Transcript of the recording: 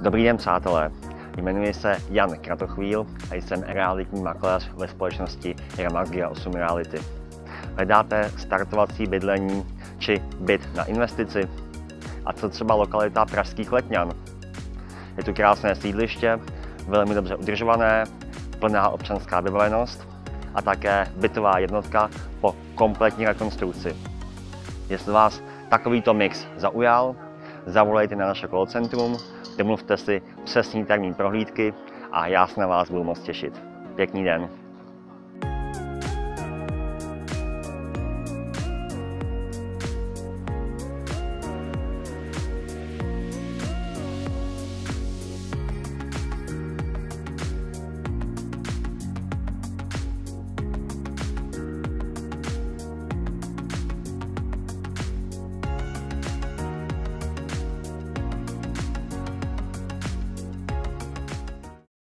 Dobrý den, přátelé. Jmenuji se Jan Kratochvíl a jsem realitní makléř ve společnosti Remax GA8 Reality. Hledáte startovací bydlení či byt na investici? A co třeba lokalita pražských Letňan? Je tu krásné sídliště, velmi dobře udržované, plná občanská vybavenost a také bytová jednotka po kompletní rekonstrukci. Jestli vás takovýto mix zaujal, zavolejte na naše call centrum, domluvte si přesný termín prohlídky a já se na vás budu moc těšit. Pěkný den.